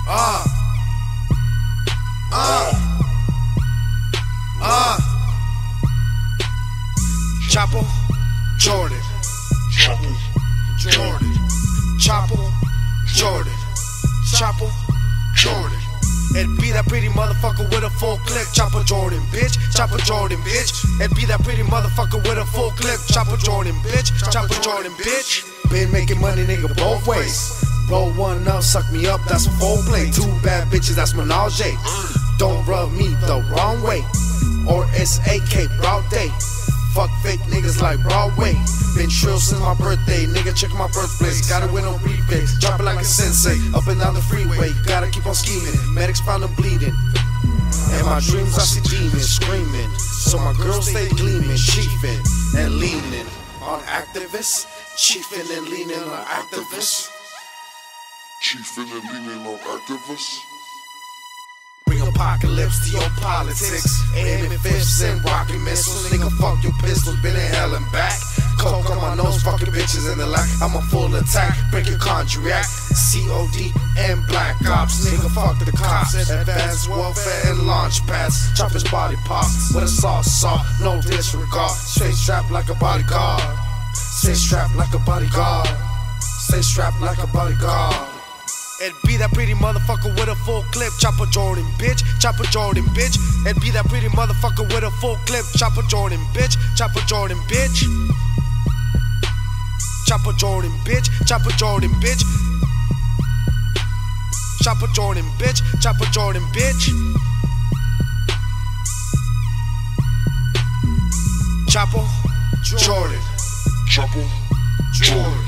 Chapo Jordan. Chapo Jordan. Chapo Jordan. Chapo Jordan. And be that pretty motherfucker with a full clip. Chapo Jordan, bitch. Chapo Jordan, bitch. And be that pretty motherfucker with a full clip. Chapo Jordan, bitch. Chapo Jordan, bitch. Been making money, nigga, both ways. Roll one up, suck me up, that's a full play. Two bad bitches, that's menage. Don't rub me the wrong way, or it's AK broad day. Fuck fake niggas like Broadway. Been trill since my birthday, nigga, check my birthplace. Got a win on prefix, drop it like a sensei. Up and down the freeway, gotta keep on scheming. Medics found them bleeding. In my dreams I see demons screaming. So my girls stay gleaming, chiefing and leaning on activists. Chiefing and leaning on activists. Chiefing and leaning on activists. Bring apocalypse to your politics. Aiming fists and rocket missiles. Nigga, fuck your pistols, been in hell and back. Coke on my nose, fucking bitches in the lack. I'm a full attack, break your contract. COD and black ops. Nigga, fuck the cops. Advanced warfare and launch pads. Chop his body pops with a saw, no disregard. Stay strapped like a bodyguard. Stay strapped like a bodyguard. Stay strapped like a bodyguard. And be that pretty motherfucker with a full clip. Chapo Jordan, bitch. Chapo Jordan, bitch. And be that pretty motherfucker with a full clip. Chapo Jordan, bitch. Chapo Jordan, bitch. Chapo Jordan, bitch. Chapo Jordan, bitch. Chapo Jordan, bitch. Chapo Jordan, bitch. Chapo Jordan. Chapo Jordan.